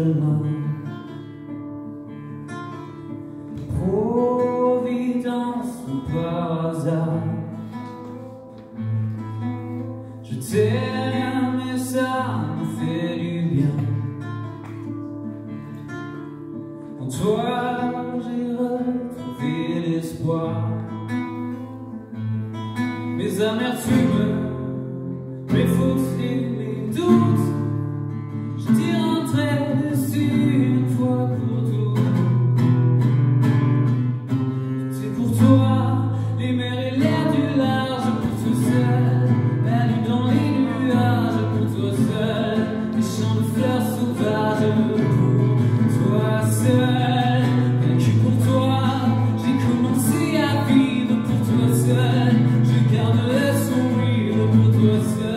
chemin. Providence ou par hasard, je t'ai rien mais ça me fait du bien. En toi j'ai retrouvé l'espoir. Mes amertumes, mes fautes et mes doutes, je t'y rentrais dessus une fois pour toutes. C'est pour toi, les mers et l'air du large, pour toi seul, la nuit dans les nuages, pour toi seul, les champs de fleurs sauvages, pour toi seul, vaincu pour toi, j'ai commencé à vivre pour toi seul, je garde le sourire pour toi seul.